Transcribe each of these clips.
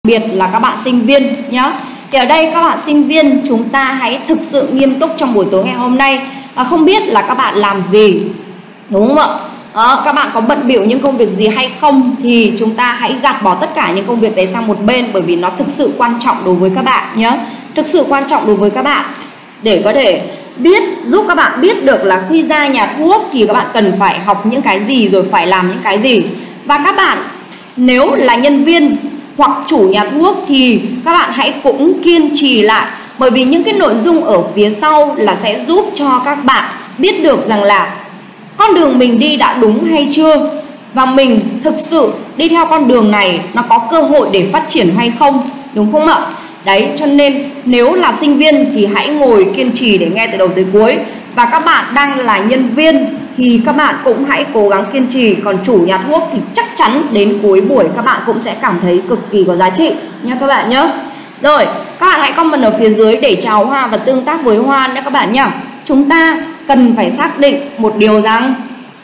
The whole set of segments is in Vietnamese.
biệt là các bạn sinh viên nhá. Thì ở đây các bạn sinh viên chúng ta hãy thực sự nghiêm túc trong buổi tối ngày hôm nay. Không biết là các bạn làm gì, đúng không ạ? Các bạn có bận bịu những công việc gì hay không thì chúng ta hãy gạt bỏ tất cả những công việc đấy sang một bên, bởi vì nó thực sự quan trọng đối với các bạn nhé. Thực sự quan trọng đối với các bạn để có thể giúp các bạn biết được là khi ra nhà thuốc thì các bạn cần phải học những cái gì, rồi phải làm những cái gì. Và các bạn nếu là nhân viên hoặc chủ nhà thuốc thì các bạn hãy cũng kiên trì lại, bởi vì những cái nội dung ở phía sau là sẽ giúp cho các bạn biết được rằng là con đường mình đi đã đúng hay chưa, và mình thực sự đi theo con đường này nó có cơ hội để phát triển hay không, đúng không ạ? Đấy, cho nên nếu là sinh viên thì hãy ngồi kiên trì để nghe từ đầu tới cuối. Và các bạn đang là nhân viên thì các bạn cũng hãy cố gắng kiên trì. Còn chủ nhà thuốc thì chắc chắn đến cuối buổi các bạn cũng sẽ cảm thấy cực kỳ có giá trị nha các bạn nhé. Rồi, các bạn hãy comment ở phía dưới để chào Hoa và tương tác với Hoa nhé các bạn nhé. Chúng ta cần phải xác định một điều rằng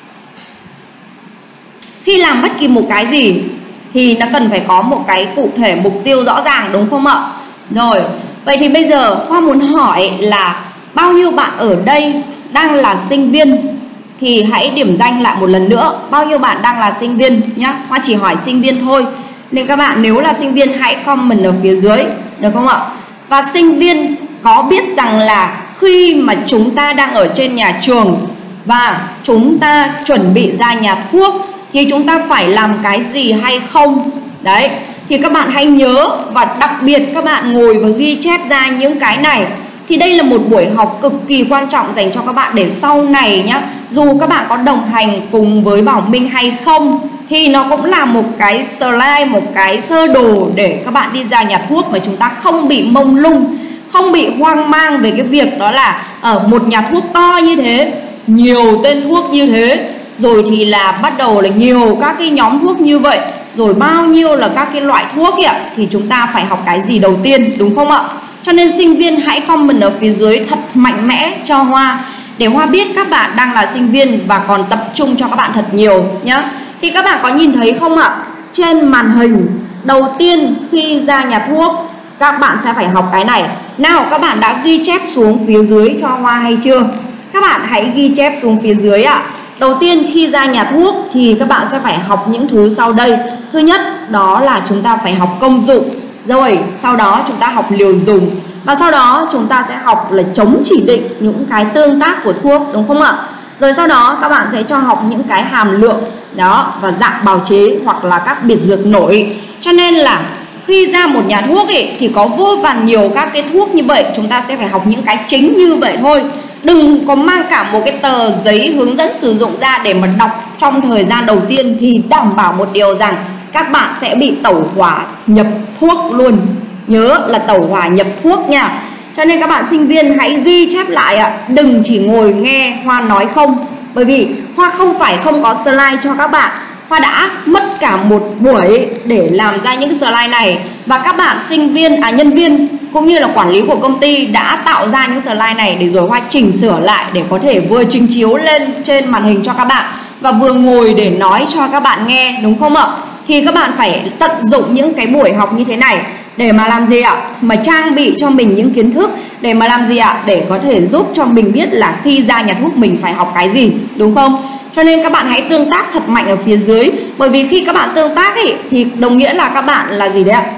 khi làm bất kỳ một cái gì thì nó cần phải có một cái cụ thể, mục tiêu rõ ràng, đúng không ạ? Rồi, vậy thì bây giờ Hoa muốn hỏi là bao nhiêu bạn ở đây đang là sinh viên thì hãy điểm danh lại một lần nữa. Bao nhiêu bạn đang là sinh viên nhá? Hoa chỉ hỏi sinh viên thôi, nên các bạn nếu là sinh viên hãy comment ở phía dưới, được không ạ? Và sinh viên có biết rằng là khi mà chúng ta đang ở trên nhà trường và chúng ta chuẩn bị ra nhà thuốc thì chúng ta phải làm cái gì hay không? Đấy, thì các bạn hãy nhớ và đặc biệt các bạn ngồi và ghi chép ra những cái này. Thì đây là một buổi học cực kỳ quan trọng dành cho các bạn để sau này nhá, dù các bạn có đồng hành cùng với Bảo Minh hay không thì nó cũng là một cái slide, một cái sơ đồ để các bạn đi ra nhà thuốc mà chúng ta không bị mông lung, không bị hoang mang về cái việc đó là ở một nhà thuốc to như thế, nhiều tên thuốc như thế, rồi thì là bắt đầu là nhiều các cái nhóm thuốc như vậy, rồi bao nhiêu là các cái loại thuốc ấy ạ, thì chúng ta phải học cái gì đầu tiên, đúng không ạ? Cho nên sinh viên hãy comment ở phía dưới thật mạnh mẽ cho Hoa để Hoa biết các bạn đang là sinh viên và còn tập trung cho các bạn thật nhiều nhé. Thì các bạn có nhìn thấy không ạ? Trên màn hình đầu tiên khi ra nhà thuốc các bạn sẽ phải học cái này. Nào, các bạn đã ghi chép xuống phía dưới cho Hoa hay chưa? Các bạn hãy ghi chép xuống phía dưới ạ. Đầu tiên khi ra nhà thuốc thì các bạn sẽ phải học những thứ sau đây. Thứ nhất đó là chúng ta phải học công dụng. Rồi sau đó chúng ta học liều dùng. Và sau đó chúng ta sẽ học là chống chỉ định, những cái tương tác của thuốc, đúng không ạ? Rồi sau đó các bạn sẽ cho học những cái hàm lượng đó và dạng bào chế hoặc là các biệt dược nổi. Cho nên là khi ra một nhà thuốc ấy, thì có vô vàn nhiều các cái thuốc như vậy, chúng ta sẽ phải học những cái chính như vậy thôi. Đừng có mang cả một cái tờ giấy hướng dẫn sử dụng ra để mà đọc trong thời gian đầu tiên, thì đảm bảo một điều rằng các bạn sẽ bị tẩu hỏa nhập thuốc luôn. Nhớ là tẩu hỏa nhập thuốc nha. Cho nên các bạn sinh viên hãy ghi chép lại ạ. Đừng chỉ ngồi nghe Hoa nói không. Bởi vì Hoa không phải không có slide cho các bạn. Hoa đã mất cả một buổi để làm ra những slide này. Và các bạn sinh viên, nhân viên cũng như là quản lý của công ty đã tạo ra những slide này để rồi Hoa chỉnh sửa lại để có thể vừa trình chiếu lên trên màn hình cho các bạn và vừa ngồi để nói cho các bạn nghe, đúng không ạ? Thì các bạn phải tận dụng những cái buổi học như thế này để mà làm gì ạ? Mà trang bị cho mình những kiến thức để mà làm gì ạ? Để có thể giúp cho mình biết là khi ra nhà thuốc mình phải học cái gì, đúng không? Cho nên các bạn hãy tương tác thật mạnh ở phía dưới. Bởi vì khi các bạn tương tác ý, thì đồng nghĩa là các bạn là gì đấy ạ?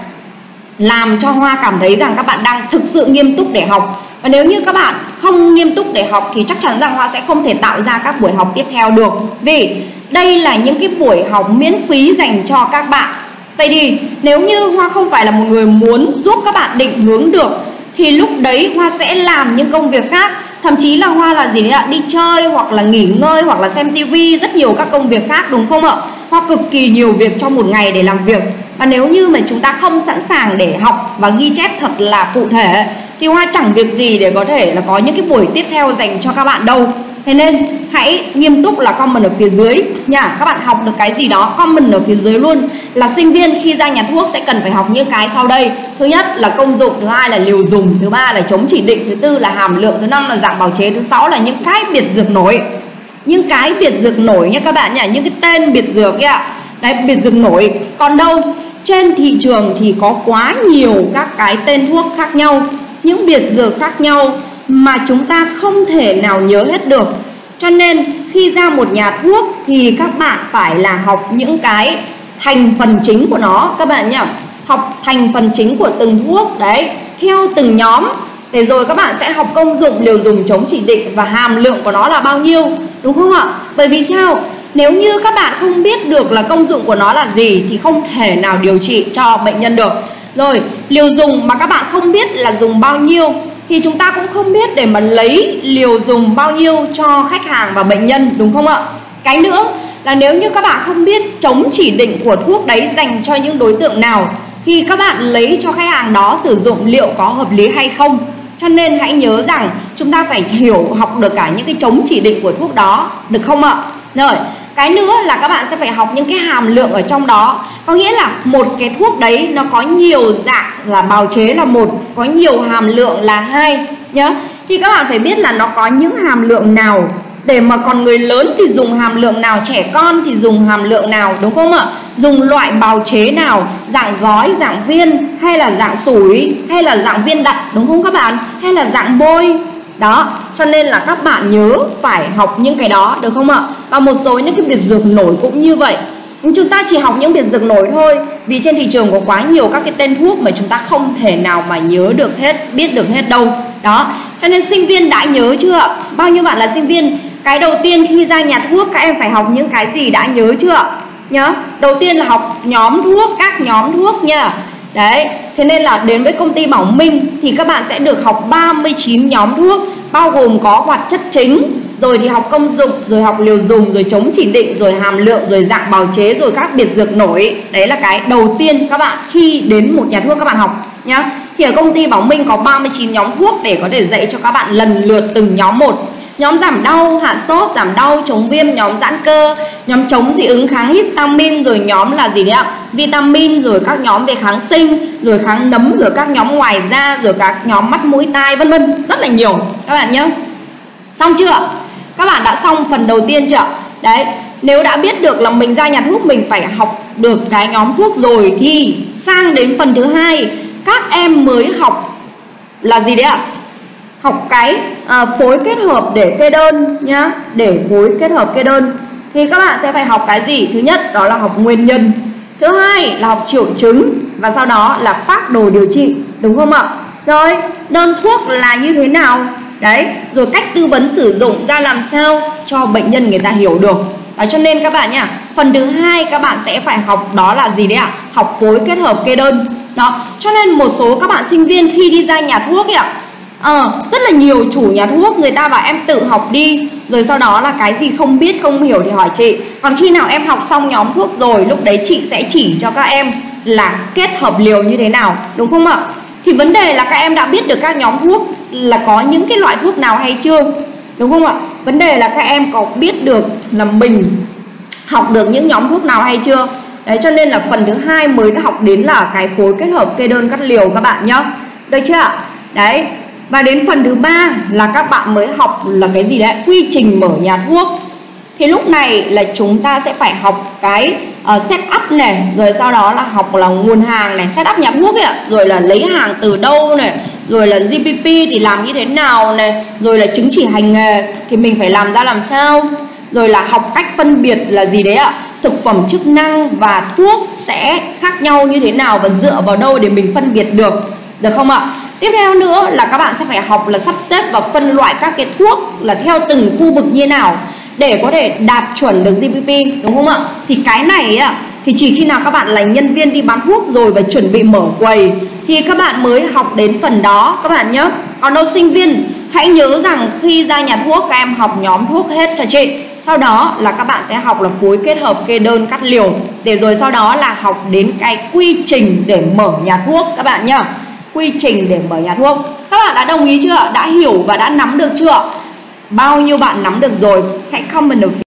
Làm cho Hoa cảm thấy rằng các bạn đang thực sự nghiêm túc để học. Và nếu như các bạn không nghiêm túc để học thì chắc chắn rằng Hoa sẽ không thể tạo ra các buổi học tiếp theo được. Vì đây là những cái buổi học miễn phí dành cho các bạn. Vậy thì nếu như Hoa không phải là một người muốn giúp các bạn định hướng được thì lúc đấy Hoa sẽ làm những công việc khác. Thậm chí là Hoa là gì đấy ạ? Đi chơi hoặc là nghỉ ngơi hoặc là xem tivi, rất nhiều các công việc khác, đúng không ạ? Hoa cực kỳ nhiều việc trong một ngày để làm việc. Và nếu như mà chúng ta không sẵn sàng để học và ghi chép thật là cụ thể thì Hoa chẳng việc gì để có thể là có những cái buổi tiếp theo dành cho các bạn đâu. Thế nên hãy nghiêm túc là comment ở phía dưới nha. Các bạn học được cái gì đó comment ở phía dưới luôn. Là sinh viên khi ra nhà thuốc sẽ cần phải học những cái sau đây. Thứ nhất là công dụng, thứ hai là liều dùng, thứ ba là chống chỉ định, thứ tư là hàm lượng, thứ năm là dạng bào chế, thứ sáu là những cái biệt dược nổi. Những cái biệt dược nổi nha các bạn nhỉ, những cái tên biệt dược ấy ạ. Đấy, biệt dược nổi. Còn đâu trên thị trường thì có quá nhiều các cái tên thuốc khác nhau, những biệt dược khác nhau mà chúng ta không thể nào nhớ hết được. Cho nên khi ra một nhà thuốc thì các bạn phải là học những cái thành phần chính của nó các bạn nhỉ. Học thành phần chính của từng thuốc đấy, theo từng nhóm. Để rồi các bạn sẽ học công dụng, liều dùng, chống chỉ định và hàm lượng của nó là bao nhiêu, đúng không ạ? Bởi vì sao? Nếu như các bạn không biết được là công dụng của nó là gì thì không thể nào điều trị cho bệnh nhân được. Rồi, liều dùng mà các bạn không biết là dùng bao nhiêu thì chúng ta cũng không biết để mà lấy liều dùng bao nhiêu cho khách hàng và bệnh nhân, đúng không ạ? Cái nữa là nếu như các bạn không biết chống chỉ định của thuốc đấy dành cho những đối tượng nào thì các bạn lấy cho khách hàng đó sử dụng liệu có hợp lý hay không. Cho nên hãy nhớ rằng chúng ta phải hiểu, học được cả những cái chống chỉ định của thuốc đó, được không ạ? Rồi, cái nữa là các bạn sẽ phải học những cái hàm lượng ở trong đó. Có nghĩa là một cái thuốc đấy nó có nhiều dạng là bào chế là một, có nhiều hàm lượng là hai nhá. Thì các bạn phải biết là nó có những hàm lượng nào, để mà còn người lớn thì dùng hàm lượng nào, trẻ con thì dùng hàm lượng nào, đúng không ạ? Dùng loại bào chế nào, dạng gói, dạng viên, hay là dạng sủi, hay là dạng viên đặt, đúng không các bạn? Hay là dạng bôi. Đó, cho nên là các bạn nhớ phải học những cái đó, được không ạ? Và một số những cái biệt dược nổi cũng như vậy. Nhưng chúng ta chỉ học những biệt dược nổi thôi, vì trên thị trường có quá nhiều các cái tên thuốc mà chúng ta không thể nào mà nhớ được hết, biết được hết đâu. Đó, cho nên sinh viên đã nhớ chưa? Bao nhiêu bạn là sinh viên? Cái đầu tiên khi ra nhà thuốc các em phải học những cái gì đã nhớ chưa? Nhớ, đầu tiên là học nhóm thuốc, các nhóm thuốc nha. Đấy, thế nên là đến với công ty Bảo Minh thì các bạn sẽ được học 39 nhóm thuốc, bao gồm có hoạt chất chính, rồi thì học công dụng, rồi học liều dùng, rồi chống chỉ định, rồi hàm lượng, rồi dạng bào chế, rồi các biệt dược nổi. Đấy là cái đầu tiên các bạn khi đến một nhà thuốc các bạn học nhá. Thì ở công ty Bảo Minh có 39 nhóm thuốc để có thể dạy cho các bạn lần lượt từng nhóm một. Nhóm giảm đau, hạ sốt, giảm đau, chống viêm, nhóm giãn cơ, nhóm chống dị ứng kháng histamine, rồi nhóm là gì đấy ạ? Vitamin, rồi các nhóm về kháng sinh, rồi kháng nấm, rồi các nhóm ngoài da, rồi các nhóm mắt mũi tai, vân vân, rất là nhiều các bạn nhé. Xong chưa? Các bạn đã xong phần đầu tiên chưa? Đấy, nếu đã biết được là mình ra nhà thuốc mình phải học được cái nhóm thuốc rồi thì sang đến phần thứ hai các em mới học là gì đấy ạ? Học cái phối kết hợp để kê đơn nhá. Để phối kết hợp kê đơn thì các bạn sẽ phải học cái gì? Thứ nhất đó là học nguyên nhân, thứ hai là học triệu chứng, và sau đó là phác đồ điều trị, đúng không ạ? Rồi đơn thuốc là như thế nào đấy, rồi cách tư vấn sử dụng ra làm sao cho bệnh nhân người ta hiểu được. Đó, cho nên các bạn nhá, phần thứ hai các bạn sẽ phải học đó là gì đấy ạ? Học phối kết hợp kê đơn. Đó, cho nên một số các bạn sinh viên khi đi ra nhà thuốc ấy ạ, rất là nhiều chủ nhà thuốc người ta bảo em tự học đi, rồi sau đó là cái gì không biết không hiểu thì hỏi chị. Còn khi nào em học xong nhóm thuốc rồi, lúc đấy chị sẽ chỉ cho các em là kết hợp liều như thế nào, đúng không ạ? Thì vấn đề là các em đã biết được các nhóm thuốc là có những cái loại thuốc nào hay chưa, đúng không ạ? Vấn đề là các em có biết được là mình học được những nhóm thuốc nào hay chưa. Đấy, cho nên là phần thứ hai mới đã học đến là cái phối kết hợp kê đơn cắt liều các bạn nhá. Được chưa ạ? Đấy. Và đến phần thứ ba là các bạn mới học là cái gì đấy? Quy trình mở nhà thuốc. Thì lúc này là chúng ta sẽ phải học cái setup này, rồi sau đó là học là nguồn hàng này, setup nhà thuốc ấy ạ, rồi là lấy hàng từ đâu này, rồi là GPP thì làm như thế nào này, rồi là chứng chỉ hành nghề thì mình phải làm ra làm sao, rồi là học cách phân biệt là gì đấy ạ, thực phẩm chức năng và thuốc sẽ khác nhau như thế nào và dựa vào đâu để mình phân biệt được không ạ? Tiếp theo nữa là các bạn sẽ phải học là sắp xếp và phân loại các cái thuốc là theo từng khu vực như nào để có thể đạt chuẩn được GPP, đúng không ạ? Thì cái này á, thì chỉ khi nào các bạn là nhân viên đi bán thuốc rồi và chuẩn bị mở quầy thì các bạn mới học đến phần đó các bạn nhé. Còn đâu sinh viên hãy nhớ rằng khi ra nhà thuốc các em học nhóm thuốc hết cho chị. Sau đó là các bạn sẽ học là phối kết hợp kê đơn cắt liều, để rồi sau đó là học đến cái quy trình để mở nhà thuốc các bạn nhé. Quy trình để mở nhà thuốc. Các bạn đã đồng ý chưa? Đã hiểu và đã nắm được chưa? Bao nhiêu bạn nắm được rồi? Hãy comment ở phía